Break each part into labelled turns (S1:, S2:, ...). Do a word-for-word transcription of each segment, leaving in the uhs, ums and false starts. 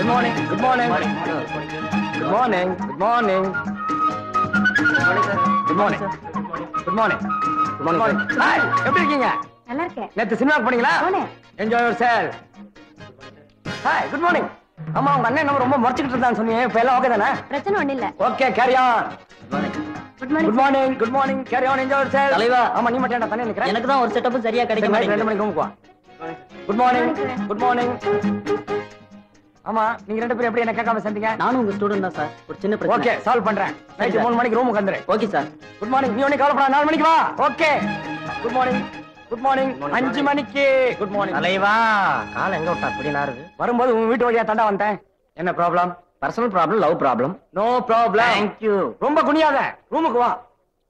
S1: Good morning good morning good morning good morning good morning good morning good morning hi, எப்படி இருக்கீங்க?
S2: நல்லா இருக்கேன்.
S1: நேத்து சினிமாக்கு போனீங்களா?
S2: போனேன்.
S1: Enjoy yourself. Hi, good morning. ஆமா, உங்க அண்ணன் நம்ம ரொம்ப முறைச்சிட்டு இருந்தான்னு சொன்னீங்க. இப்ப எல்லாம் ஓகே தானே?
S2: பிரச்சனை ஒண்ணு இல்ல.
S1: Okay, carry on.
S2: Good morning.
S1: Good morning good morning carry on, enjoy yourself.
S3: தலைவா.
S1: ஆமா, நீ மட்டும் என்ன தனியா நிக்கற?
S3: எனக்கு தான் ஒரு செட்டப்பும் சரியா கிடைக்க
S1: ரெண்டு
S3: மாட்டேங்குது.
S1: மணிக்கு ரூமுக்கு வா. Good morning good morning. ஆமா, நீங்க ரெண்டு பேரும் எப்படி என்ன கேட்காம செஞ்சீங்க?
S3: நானும் உங்க ஸ்டூடண்ட் தான் சார். ஒரு சின்ன பிரச்சனை.
S1: ஓகே, சால்வ் பண்றேன். நைட் மூணு மணிக்கு ரூமுக்கு வந்துரு.
S3: Okay sir.
S1: Good morning. நீ ஒண்ணே கவலைப்படாத, நாலு மணிக்கு வா. Okay. Good morning good morning. அஞ்சு மணிக்கு குட் மார்னிங்.
S4: தலைவா, கால எங்க விட்டா அப்படி நாருது?
S1: வரும்போது உங்க வீட்டு வழியா தாண்டா வந்தேன். என்ன problem?
S4: Personal problem, love problem.
S1: No problem.
S4: Thank you.
S1: ரொம்ப குனியாத, ரூமுக்கு வா.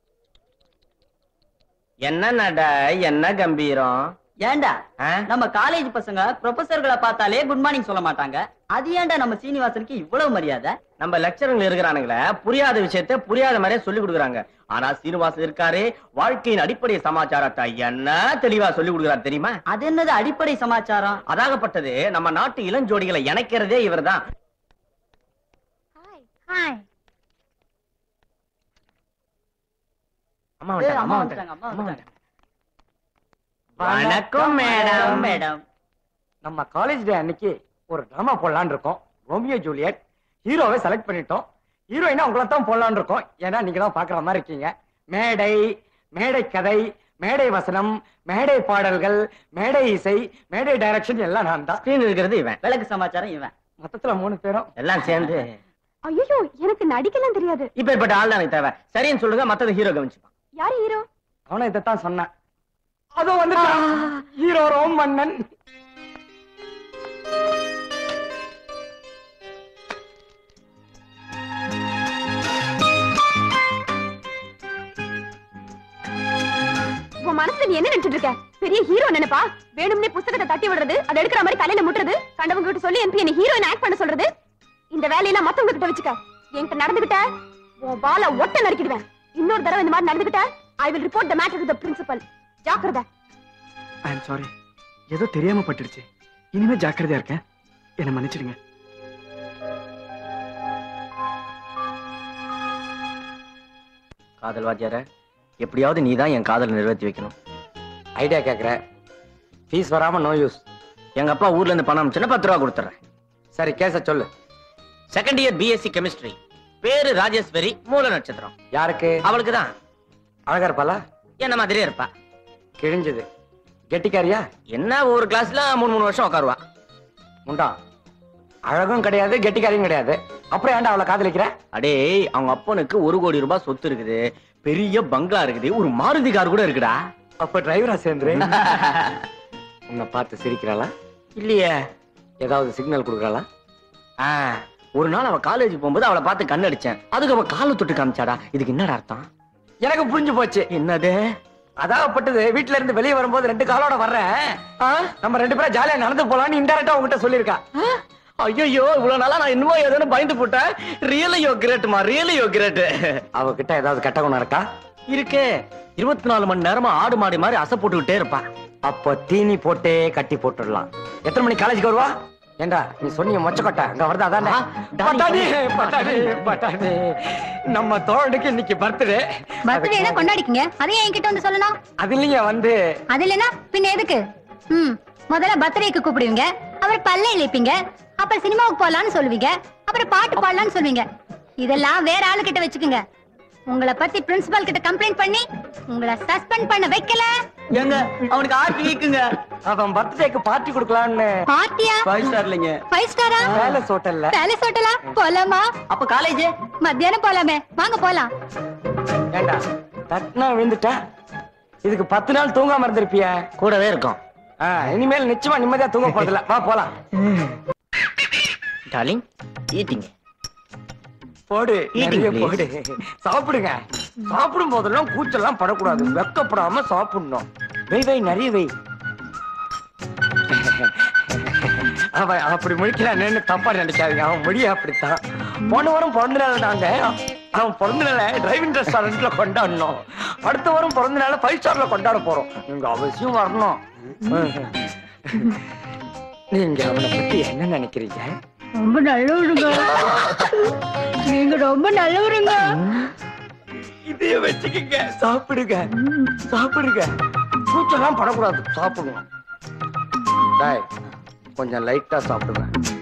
S4: என்ன நட, என்ன கம்பீரம்.
S3: ஏண்டா
S4: ஆ?
S3: நம்ம காலேஜ் பசங்க ப்ரொஃபசர்களை பார்த்தாலே குட் மார்னிங் சொல்ல மாட்டாங்க. அது ஏன்டா நம்ம சீனிவாசனுக்கு இவ்வளவு மரியாதை?
S4: நம்ம லெக்சருங்க இருக்கிறானுங்களே, புரியாத விஷயத்தை புரியாத மாதிரியே சொல்லி கொடுக்குறாங்க. ஆனா சீனிவாசன் இருக்காரு, வாழ்க்கையின் அடிப்படை சமாச்சாரத்தை என்ன தெளிவா சொல்லி கொடுக்குறாரு தெரியுமா?
S3: அது என்னது அடிப்படை சமாச்சாரம்?
S4: அதாகப்பட்டது நம்ம நாட்டு இளஞ்சோடிகளை இணைக்கிறதே இவர்தான்.
S2: Hi hi.
S4: அம்மா
S3: ஏய்,
S4: வந்துட்டாங்க,
S3: அம்மா
S4: அம்மா
S3: வந்துட்டாங்க, அம்மா
S4: வந்துட்டாங்க.
S3: வந்துட்டாங்க.
S4: வணக்கம் மேடம்.
S3: மேடம்.
S1: நம்ம காலேஜ் டே அன்னைக்கு ஒரு டிராமா போடலான்னு இருக்கோம். Romeo Juliet. ஹீரோவை செலக்ட் பண்ணிட்டோம். ஹீரோயினா உங்களை தான் போடலான்னு இருக்கோம். ஏன்னா நீங்க தான் பாக்குற மாதிரி இருக்கீங்க. மேடை, மேடை கதை, மேடை வசனம், மேடை பாடல்கள், மேடை இசை, மேடை டைரக்ஷன் எல்லாம் நான் தான்.
S4: ஸ்கிரீன் இருக்கிறது இவன்.
S3: விளக்கு சமாச்சாரம் இவன்.
S1: மொத்தத்துல மூணு பேரும்.
S4: எல்லாம் சேர்ந்து
S2: ஐயோ, எனக்கு நடிக்கலாம் தெரியாது.
S4: இப்ப இப்ப ஆள் தான் எனக்கு தேவை. சரின்னு சொல்லுங்க, மத்தது ஹீரோ கவனிச்சுப்பான்.
S2: யாரு ஹீரோ?
S1: அவனை இதைத்தான் சொன்னேன். அதோ வந்துட்டான் ஹீரோ ரோம் மன்னன்.
S2: உன் மனசுல நீ என்ன நினைச்சிட்டு இருக்க? பெரிய ஹீரோ நினைப்பா? வேணும்னே புத்தகத்தை தட்டி விடுறது, அதை எடுக்கிற மாதிரி தலையில முட்டுறது, கண்டவங்க கிட்ட சொல்லி எம்பி என்ன ஹீரோயின் ஆக்ட் பண்ண சொல்றது, இந்த வேலையெல்லாம் மத்தவங்க கிட்ட வச்சுக்க. என்கிட்ட நடந்துகிட்ட உன் வாளை ஒட்ட நறுக்கிடுவேன். இன்னொரு தடவை இந்த மாதிரி நடந்துகிட்ட I will report the matter to the principal. ஜாக்கிரதை.
S5: ஐ அம் சாரி, ஏதோ தெரியாம பட்டுடுச்சு. இனிமே ஜாக்கிரதையா இருக்கேன். என்ன மன்னிச்சிடுங்க.
S4: காதல் வாத்தியார, எப்படியாவது நீதான் என் காதலை நிறைவேற்றி வைக்கணும்.
S1: ஐடியா கேக்குற? ஃபீஸ் வராம நோ யூஸ்.
S4: எங்க அப்பா ஊர்ல இருந்து பணம் சின்ன பத்து ரூபா கொடுத்துறேன்.
S1: சரி, கேஸ சொல்லு.
S4: செகண்ட் இயர் பிஎஸ்சி கெமிஸ்ட்ரி, பேரு ராஜேஸ்வரி, மூல நட்சத்திரம்.
S1: யாருக்கு?
S4: அவளுக்கு தான்.
S1: அழகா இருப்பாளா?
S4: என்ன மாதிரியே இருப்பா.
S1: கிழிஞ்சது. கெட்டிக்காரியா?
S4: என்ன ஒரு கிளாஸ்ல மூணு மூணு வருஷம் உட்காருவா.
S1: முண்டா. அழகும் கிடையாது, கெட்டிக்காரியும் கிடையாது. அப்புறம் ஏன்டா அவளை காதலிக்கிற?
S4: அடே, அவங்க அப்பனுக்கு ஒரு கோடி ரூபாய் சொத்து இருக்குது, பெரிய பங்களா இருக்குது, ஒரு மாருதி கார் கூட இருக்குடா.
S1: அப்ப டிரைவரா சேர்ந்து உன்னை பார்த்து சிரிக்கிறாளா?
S4: இல்லையே.
S1: ஏதாவது சிக்னல் கொடுக்கறாளா?
S4: ஆ, ஒரு நாள் அவ காலேஜ் போகும்போது அவளை பார்த்து கண்ணடிச்சேன். அதுக்கு அவ காலை தொட்டு காமிச்சாடா. இதுக்கு என்னடா அர்த்தம்?
S1: எனக்கு புரிஞ்சு போச்சு.
S4: என்னது?
S1: அதாகப்பட்டது, வீட்டுல இருந்து வெளியே வரும்போது ரெண்டு காலோட வர்றேன், நம்ம ரெண்டு பேரும் ஜாலியா நடந்து போலான்னு இன்டைரக்டா உங்ககிட்ட சொல்லிருக்கா.
S4: ஐயோ, இவ்வளவு நாளா நான் இன்னும் ஏதோ பயந்து போட்டேன். ரியலி யோ கிரேட்மா, ரியலி யோ கிரேட்.
S1: அவகிட்ட ஏதாவது கெட்ட குணம் இருக்கா?
S4: இருக்கே. இருபத்தி நாலு மணி நேரமா ஆடு மாடி மாதிரி அசை போட்டுக்கிட்டே இருப்பா.
S1: அப்போ தீனி போட்டே கட்டி போட்டுடலாம். எத்தனை மணிக்கு காலேஜுக்கு வருவா? ஏண்டா நீ சொன்னீங்க மொச்சக்கொட்டை, அங்க வருது அதானே? பட்டாணி பட்டாணி பட்டாணி. நம்ம தோழனுக்கு இன்னைக்கு பர்த்டே.
S2: பர்த்டே கொண்டாடிக்கங்க. அதையே என்கிட்ட வந்து சொல்லணும்.
S1: அது இல்லைங்க வந்து.
S2: அது இல்லனா பின்ன எதுக்கு? ம், முதல்ல பர்த்டேக்கு கூப்பிடுவீங்க, அப்புறம் பல்ல இழைப்பீங்க, அப்புறம் சினிமாவுக்கு போலான்னு சொல்லுவீங்க, அப்புறம் பாட்டு பாடலான்னு சொல்லுவீங்க. இதெல்லாம் வேற ஆளு கிட்ட வச்சுக்குங்க. உங்களை பத்தி பிரின்சிபல் கிட்ட கம்ப்ளைண்ட் பண்ணி உங்களை சஸ்பெண்ட் பண்ண வைக்கல.
S3: எங்க அவனுக்கு ஆர்த்தி கேக்குங்க.
S1: அவன் பர்த்டேக்கு பார்ட்டி கொடுக்கலான்னு.
S2: பார்ட்டியா?
S3: ஃபைவ் ஸ்டார் இல்லைங்க.
S2: ஃபைவ் ஸ்டாரா?
S1: பேலஸ் ஹோட்டல்ல.
S2: பேலஸ் ஹோட்டலா? போலாமா?
S3: அப்ப காலேஜ்
S2: மத்தியானம் போலாமே. வாங்க போலாம்.
S1: ஏண்டா தட்னா விழுந்துட்டா? இதுக்கு பத்து நாள் தூங்காம இருந்திருப்பிய.
S4: கூடவே இருக்கும்.
S1: இனிமேல் நிச்சயமா நிம்மதியா தூங்க போறதில்ல. வா போலாம்.
S4: Darling, eating.
S1: போடு,
S4: Eating,
S1: நிறைய
S4: please.
S1: போடு. சாப்பிடுங்க. சாப்பிடும் போதெல்லாம் கூச்செல்லாம் படக்கூடாது. வெக்கப்படாம சாப்பிடணும். வை வை நிறைய வை. அவன் அப்படி முடிக்கிறான்னு தப்பா நினைக்காதீங்க. அவன் முடிய அப்படித்தான். போன வாரம் பிறந்த நாள் நாங்க அவன் பிறந்த நாளை டிரைவிங் ரெஸ்டாரண்ட்ல கொண்டாடணும். அடுத்த வாரம் பிறந்த நாளை ஃபைவ் ஸ்டார்ல கொண்டாட போறோம். நீங்க அவசியம் வரணும். நீங்க அவனை பத்தி என்ன நினைக்கிறீங்க?
S2: ரொம்ப நல்லவருங்க. நீங்க ரொம்ப நல்லவருங்க.
S1: இதைய வச்சுக்கங்க, சாப்பிடுங்க சாப்பிடுங்க. கூச்செல்லாம் படக்கூடாது, சாப்பிடுங்க. டேய், கொஞ்சம் லைட்டா சாப்பிடுங்க.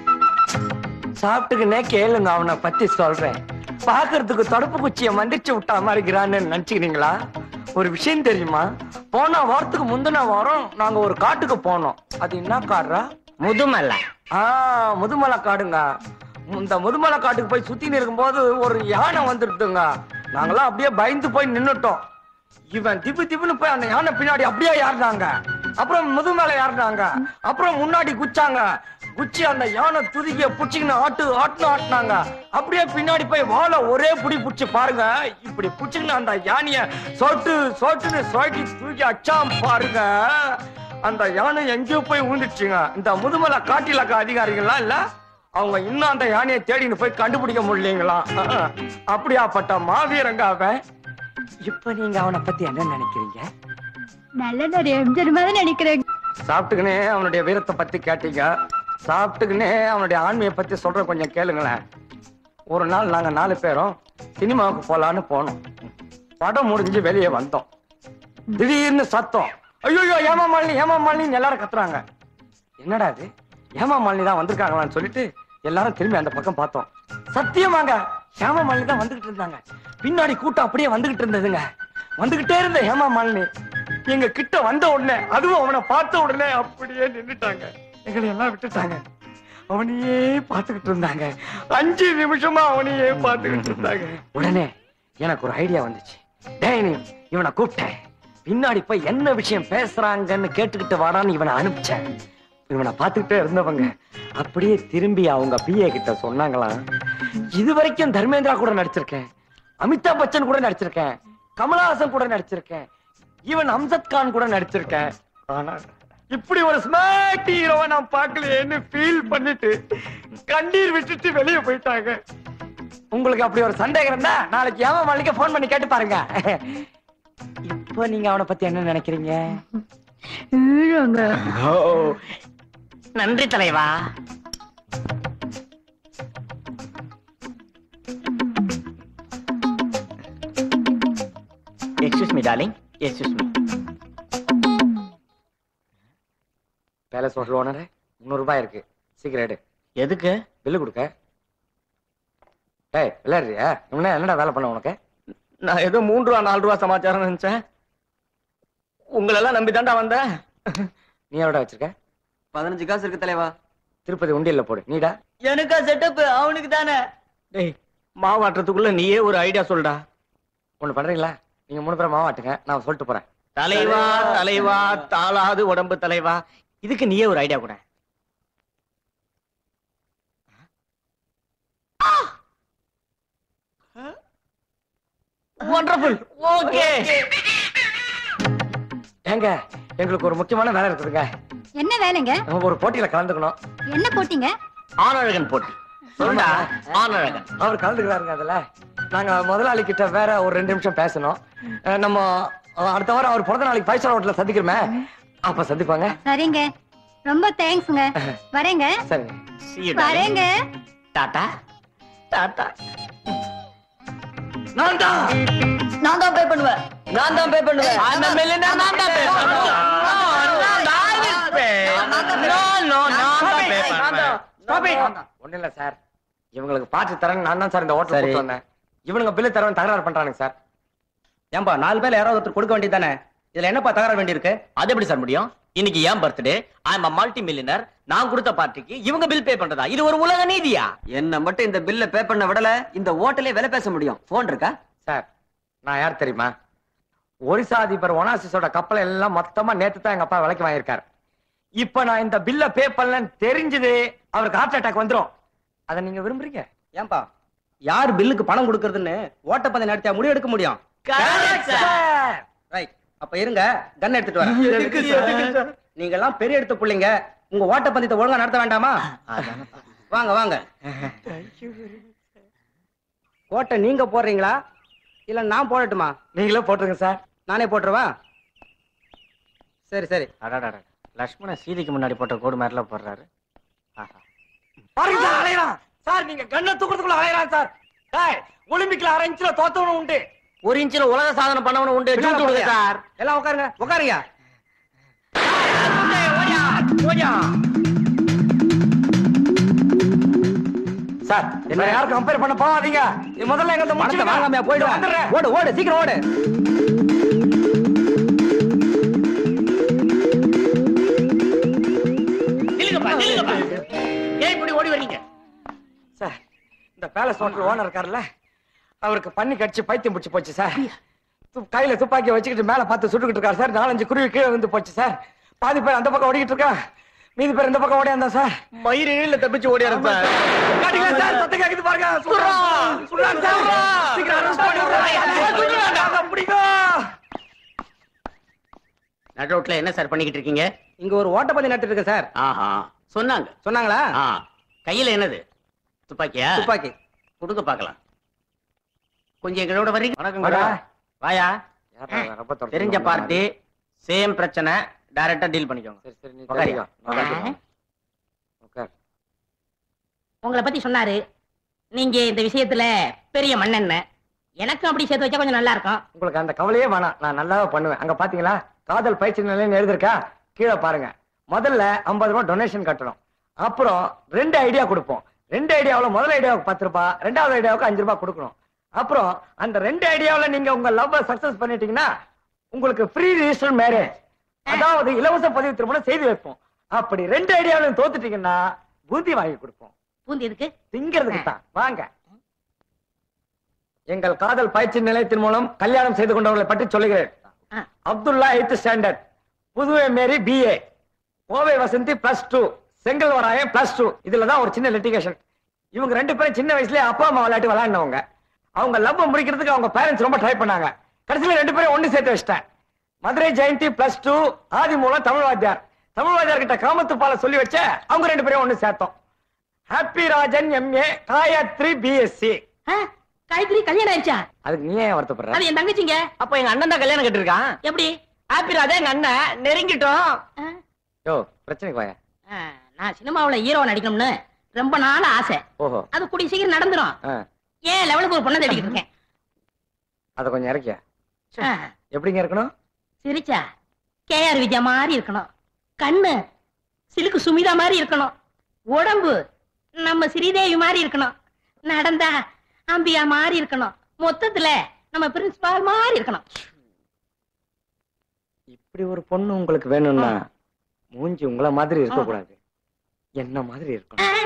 S1: சாப்பிட்டுக்குன்னே கேளுங்க, அவனை பத்தி சொல்றேன். பாக்குறதுக்கு தடுப்பு குச்சியை மந்திரிச்சு விட்டா மாதிரி இருக்கிறான்னு நினைச்சுக்கிறீங்களா? ஒரு விஷயம் தெரியுமா? போன வாரத்துக்கு முந்தின வாரம் நாங்க ஒரு காட்டுக்கு போனோம். அது என்ன காடுறா?
S4: முதுமலை.
S1: ஆ, முதுமலை காடுங்க. இந்த முதுமலை காட்டுக்கு போய் சுத்தி இருக்கும் போது ஒரு யானை வந்துடுதுங்க. நாங்களாம் அப்படியே பயந்து போய் நின்னுட்டோம். இவன் திப்பு திப்புன்னு போய் அந்த யானை பின்னாடி அப்படியே ஏறினாங்க. அப்புறம் முதுமலை ஏறினாங்க. அப்புறம் முன்னாடி குச்சாங்க. குச்சி அந்த யானை துதிக்கிய புடிச்சிக்கின்னு ஆட்டு ஆட்டுன்னு ஆட்டினாங்க. அப்படியே பின்னாடி போய் வாழை ஒரே புடி புடிச்சு பாருங்க. இப்படி புடிச்சுக்கின்னு அந்த யானைய சொட்டு சொட்டுன்னு சொட்டி தூக்கி அச்சாம் பாருங்க. அந்த யானை எங்கேயோ போய் விழுந்துச்சுங்க. இந்த முதுமலை காட்டிலக்க அதிகாரிகள்லாம் இல்ல, அவங்க இன்னும் அந்த யானையை தேடின்னு போய் கண்டுபிடிக்க முடியலீங்களா? அப்படியாப்பட்ட மாவீரங்க அவன். இப்ப நீங்க அவனை பத்தி என்ன நினைக்கிறீங்க?
S2: நல்ல நிறைய எம்ஜிஆர் மாதிரி நினைக்கிறேன்.
S1: சாப்பிட்டுக்குனே அவனுடைய வீரத்தை பத்தி கேட்டீங்க. சாப்பிட்டுக்குனே அவனுடைய ஆண்மையை பத்தி சொல்ற கொஞ்சம் கேளுங்களேன். ஒரு நாள் நாங்க நாலு பேரும் சினிமாவுக்கு போலான்னு போனோம். படம் முடிஞ்சு வெளியே வந்தோம். திடீர்னு சத்தம், ஐயோ ஏமா மாலினி ஏமா மாலினி எல்லாரும் கத்துறாங்க. என்னடா இது, ஏமா மாலினி தான் வந்திருக்காங்களான்னு சொல்லிட்டு எல்லாரும் திரும்பி அந்த பக்கம் பார்த்தோம். சத்தியமாங்க ஹேமா மாலினி தான் வந்துகிட்டு இருந்தாங்க. பின்னாடி கூட்டம் அப்படியே வந்துகிட்டு இருந்ததுங்க. வந்துகிட்டே இருந்த ஹேமா மாலினி எங்க கிட்ட வந்த உடனே, அதுவும் அவனை பார்த்த உடனே அப்படியே நின்னுட்டாங்க. எங்களை எல்லாம் விட்டுட்டாங்க. அவனையே பார்த்துக்கிட்டு இருந்தாங்க. அஞ்சு நிமிஷமா அவனையே பார்த்துக்கிட்டு இருந்தாங்க. உடனே எனக்கு ஒரு ஐடியா வந்துச்சு. டேய், நீ இவனை கூப்பிட்டேன். பின்னாடி போய் என்ன விஷயம் பேசுறாங்கன்னு கேட்டுக்கிட்டு வாடான்னு இவனை அனுப்பிச்சேன். இவனை பார்த்துக்கிட்டே இருந்தவங்க அப்படியே திரும்பி அவங்க பிஏ கிட்ட சொன்னாங்களாம், இது வரைக்கும் தர்மேந்திரா கூட நடிச்சிருக்கேன், அமிதாப் பச்சன் கூட நடிச்சிருக்கேன், கமலஹாசன் கூட நடிச்சிருக்கேன், ஈவன் அம்சத் கான் கூட நடிச்சிருக்கேன். ஆனா இப்படி ஒரு ஸ்மார்ட் ஹீரோவை நான் பார்க்கலையேன்னு ஃபீல் பண்ணிட்டு கண்ணீர் விட்டுட்டு வெளியே போயிட்டாங்க. உங்களுக்கு அப்படி ஒரு சந்தேகம் இருந்தா நாளைக்கு ஏமா மாலிக்க போன் பண்ணி கேட்டு பாருங்க. இப்ப நீங்க அவனை பத்தி என்ன நினைக்கிறீங்க?
S4: நன்றி தலைவா. Excuse me darling, excuse me.
S1: Palace hotel ஓனரே, முன்னூறு ரூபாய் இருக்கு, சீக்கிரம் எடு.
S4: எதுக்கு?
S1: பில்லு கொடுக்க. டேய், விளையாடுறியா? இவன என்னடா வேலை பண்ண உனக்கு?
S4: நான் ஏதோ மூன்று ரூபா நாலு ரூபா சமாச்சாரம் நினைச்சேன். உங்களெல்லாம் நம்பி தாண்டா வந்தேன்.
S1: நீ எவ்வளோ வச்சிருக்க?
S3: பதினஞ்சு காசு இருக்கு தலைவா.
S1: திருப்பதி உண்டியல்ல போடு. நீடா?
S3: எனக்கா செட்டப்? அவனுக்கு தானே.
S4: டேய், மாவாட்டுறதுக்குள்ள நீயே ஒரு ஐடியா சொல்டா.
S1: ஒண்ணு பண்றீங்களா? நீங்க மூணு பேரும் மாவாட்டுங்க, நான் சொல்லிட்டு போறேன்.
S4: தலைவா தலைவா தாளாது உடம்பு தலைவா, இதுக்கு நீயே ஒரு ஐடியா கூட. வண்டர்ஃபுல். ஓகே.
S1: ஏங்க, எங்களுக்கு ஒரு முக்கியமான வேலை இருக்குதுங்க.
S2: என்ன வேலைங்க?
S1: நம்ம ஒரு போட்டியில கலந்துக்கணும்.
S2: என்ன போட்டீங்க?
S4: ஆனழகன் போட்டி. சொல்லுடா. ஆனழகன்
S1: அவர் கலந்துக்கிறாருங்க. அதுல நாங்க முதலாளி கிட்ட வேற ஒரு ரெண்டு நிமிஷம் பேசணும். அஹ் நம்ம அஹ் அடுத்த வாரம் அவர் பிறந்த நாளைக்கு ஃபைவ் ஸ்டார் ஹோட்டல்ல சந்திக்கிறோமே, அப்ப சந்திப்பாங்க.
S2: சரிங்க, ரொம்ப தேங்க்ஸ்ங்க. வரேங்க.
S1: சரிங்க.
S4: See you, darling.
S2: வரேங்க.
S4: டாடா டாடா.
S1: நான் தான்
S3: நான் தான் பே பண்ணுவேன். நான் தான் பே பண்ணுவேன்.
S4: அந்த மில்லியனர் நான் தான் pay பண்ணுவேன். No, no, நான் தான் pay பண்ணுவேன்.
S1: Stop it. ஒண்ணும் இல்ல சார், இவங்களுக்கு பாட்டு தரேன் நான் தான் சார் இந்த ஹோட்டல் கூட்டு வந்தேன். இவனுங்க பில்லு தரேன் தகராறு பண்றானுங்க சார்.
S4: ஏன்பா நாலு பேர்ல யாராவது ஒருத்தர் கொடுக்க வேண்டியதானே? இதுல என்னப்பா தகராறு வேண்டி இருக்கு? அது எப்படி சார் முடியும்? இன்னைக்கு ஏன் birthday, I am a multi millionaire. நான் கொடுத்த பார்ட்டிக்கு இவங்க பில் பே பண்றதா? இது ஒரு உலக நீதியா?
S3: என்ன மட்டும் இந்த பில்ல பே பண்ண விடல, இந்த ஹோட்டலே விலை பேச முடியும். போன் இருக்கா
S1: சார்? நான் யார் தெரியுமா? ஒரிசா அதிபர் ஒனாசிஸோட கப்பலை எல்லாம் மொத்தமா நேத்து தான் எங்க அப்பா விலைக்கு வாங்கியிருக்காரு. இப்ப நான் இந்த பில்ல பே பண்ணலன்னு தெரிஞ்சது அவருக்கு ஹார்ட் அட்டாக் வந்துரும். அதை நீங்க விரும்புறீங்க?
S5: ஏன்பா யார் பில்லுக்கு பணம் கொடுக்கறதுன்னு ஓட்டப்பந்தயம் நடத்தியா முடிவு எடுக்க முடியும்?
S1: சார்,
S5: ரைட், அப்ப இருங்க, கன் எடுத்துட்டு வரேன். நீங்க எல்லாம் பெரிய எடுத்த பிள்ளைங்க, உங்க ஓட்டப்பந்தயத்தை ஒழுங்கா நடத்த வேண்டாமா? வாங்க வாங்க. கோட்டை நீங்க போடுறீங்களா இல்ல நான் போடட்டுமா?
S1: நீங்களே போட்டுருங்க சார்.
S5: நானே போட்டுருவா? சரி சரி.
S4: அடாடா, லட்சுமண சீதைக்கு முன்னாடி போட்ட கோடு மாதிரிலாம் போடுறாரு.
S1: பாருங்க சார், அலையறா. சார் நீங்க கண்ணை தூக்குறதுக்குள்ள அலையறான் சார். டேய் ஒலிம்பிக்ல அரை இன்ச்ல தோத்தவனும் உண்டு,
S4: ஒரு இன்ச்சில் உலக சாதனை பண்ணவனும் உண்டு. ஜூட் விடுங்க சார்.
S5: எல்லாம் உட்காருங்க உட்காருங்க.
S1: சார் என்ன யாரும் கம்பேர் பண்ண போகாதீங்க. நீ முதல்ல எங்க
S5: பணத்தை
S1: முடிச்சு
S5: வாங்காம போயிடுவேன். ஓடு ஓடு சீக்கிரம் ஓடு.
S4: நில்லுங்கப்பா நில்லுங்கப்பா. ஏன் இப்படி ஓடி வரீங்க?
S1: சார் இந்த பேலஸ் ஹோட்டல் ஓனர் இருக்காருல்ல, அவருக்கு பண்ணி கடிச்சு பைத்தியம் பிடிச்சு போச்சு சார். து- கையில துப்பாக்கியை வச்சுக்கிட்டு மேல பார்த்து சுட்டுக்கிட்டு இருக்காரு சார். நாலஞ்சு குருவி கீழே வந்து போச்சு சார். பாதி பேர் அந்த பக்கம் ஓடிக்கிட்டு இருக்கா, மீதி பேர் இந்த பக்கம் ஓடியாந்தா சார்.
S4: மயிறு நீள தப்பிச்சு ஓடி சார்.
S1: காட்டுங்க சார், சத்தம் கேக்குது பாருங்க. சுடுறான், சுடுறான் சார். சீக்கிரம் arrest பண்ணுங்க சார். பிடிங்க.
S4: நடு ரோட்ல என்ன சார் பண்ணிக்கிட்டு இருக்கீங்க?
S5: இங்க ஒரு ஓட்டப்பந்தயம் நடத்திட்டு இருக்கு சார்.
S4: ஆஹா சொன்னாங்க.
S5: சொன்னாங்களா?
S4: ஆ, கையில என்னது? துப்பாக்கியா?
S5: துப்பாக்கி.
S4: கொடுங்க பார்க்கலாம். கொஞ்சம் எங்களோட வரீங்க? வணக்கம்.
S1: வாடா.
S4: வாயா.
S1: யாரா ரொம்ப தொலைச்சு
S4: தெரிஞ்ச
S1: வந்தாங்க.
S4: பார்ட்டி, சேம் பிரச்சனை, டைரக்டா டீல் பண்ணிக்கோங்க.
S1: சரி சரி நீ
S4: உட்காரியா?
S1: தெரியும். நான் பார்த்துக்கிறேன். உட்கார்.
S6: உங்களை பத்தி சொன்னாரு. நீங்க இந்த விஷயத்துல பெரிய மண்ணெண்ண. எனக்கும் அப்படி சேர்த்து வச்சா கொஞ்சம் நல்லா இருக்கும்.
S1: உங்களுக்கு அந்த கவலையே வேணாம், நான் நல்லாவே பண்ணுவேன். அங்க பாத்தீங்களா காதல் பயிற்சி நிலையம் எழுதிருக்கா, கீழே பாருங்க. முதல்ல ஐம்பது ரூபாய் டொனேஷன் கட்டணும். அப்புறம் ரெண்டு ஐடியா கொடுப்போம். ரெண்டு ஐடியாவுல முதல் ஐடியாவுக்கு பத்து ரூபாய், ரெண்டாவது ஐடியாவுக்கு அஞ்சு ரூபாய் கொடுக்கணும். அப்புறம் அந்த ரெண்டு ஐடியாவுல நீங்க உங்க லவ் சக்சஸ் பண்ணிட்டீங்கன்னா உங்களுக்கு ஃப்ரீ ரிஜிஸ்டர் மேரேஜ், அதாவது இலவச பதிவு திருமணம் செய்து வைப்போம். அப்படி ரெண்டு ஐடியாவிலும் தோத்துட்டீங்கன்னா பூந்தி வாங்கி கொடுப்போம்.
S6: பூந்தி இருக்கு.
S1: திங்கிறதுக்கு தான். வாங்க. எங்கள் காதல் பயிற்சி நிலையத்தின் மூலம் கல்யாணம் செய்து கொண்டவர்களை பற்றி சொல்லுகிறேன்.
S6: ஆ.
S1: Abdullah eighth standard, Puduvai Mary BA, Kovai Vasanthi plus two, Sengalvarayan plus two. இதுலதான் ஒரு சின்ன லிட்டிகேஷன். இவங்க ரெண்டு பேரும் சின்ன வயசுலயே அப்பா அம்மா விளையாட்டு விளையாடினவங்க. அவங்க லவ் முடிக்கிறதுக்கு அவங்க பேரண்ட்ஸ் ரொம்ப ட்ரை பண்ணாங்க. கடைசியில ரெண்டு பேரும் ஒண்ணு சேர்த்து வச்சிட்டேன். Madurai Jayanthi plus two, Aadhimoolam Tamil வாத்தியார். தமிழ் வாத்தியார் கிட்ட காமத்து பால சொல்லி வச்ச அவங்க ரெண்டு பேரும் ஒண்ணு சேர்த்தோம். Happy Rajan MA, Gayathri BSc.
S6: ஆ, காயத்ரி கல்யாணம் ஆயிடுச்சா?
S1: அதுக்கு நீ ஏன் வருத்தப்படுற?
S6: அது என் தங்கச்சிங்க.
S4: அப்ப எங்க அண்ணன் தான் கல்யாணம் கட்டிருக்கான்.
S6: எப்படி?
S4: ஹாப்பி ராஜா எங்க அண்ணன், நெருங்கிட்டோம்.
S6: ஆ,
S1: யோ பிரச்சனைக்கு வாயா.
S6: ஆ, நான் சினிமாவுல ஹீரோ நடிக்கணும்னு ரொம்ப நாள் ஆசை.
S1: ஓஹோ.
S6: அது கூடிய சீக்கிரம் நடந்துரும்.
S1: ஆ,
S6: ஏன் லெவலுக்கு ஒரு பொண்ணை தேடிக்கிட்டு இருக்கேன்.
S1: அத கொஞ்சம் இறக்கியா.
S6: ஆ,
S1: எப்படிங்க இருக்கணும்?
S6: சிரிச்சா கேஆர் விஜயா மாதிரி இருக்கணும். கண்ணு சிலுக்கு சுமிதா மாதிரி இருக்கணும். உடம்பு நம்ம ஸ்ரீதேவி மாதிரி இருக்கணும். நடந்தா அம்பியா மாதிரி இருக்கணும். மொத்தத்துல நம்ம பிரின்சிபால் மாதிரி இருக்கணும்.
S1: இப்படி ஒரு பொண்ணு உங்களுக்கு வேணும்னா மூஞ்சி உங்கள மாதிரி இருக்க கூடாது, என்ன மாதிரி இருக்கணும்.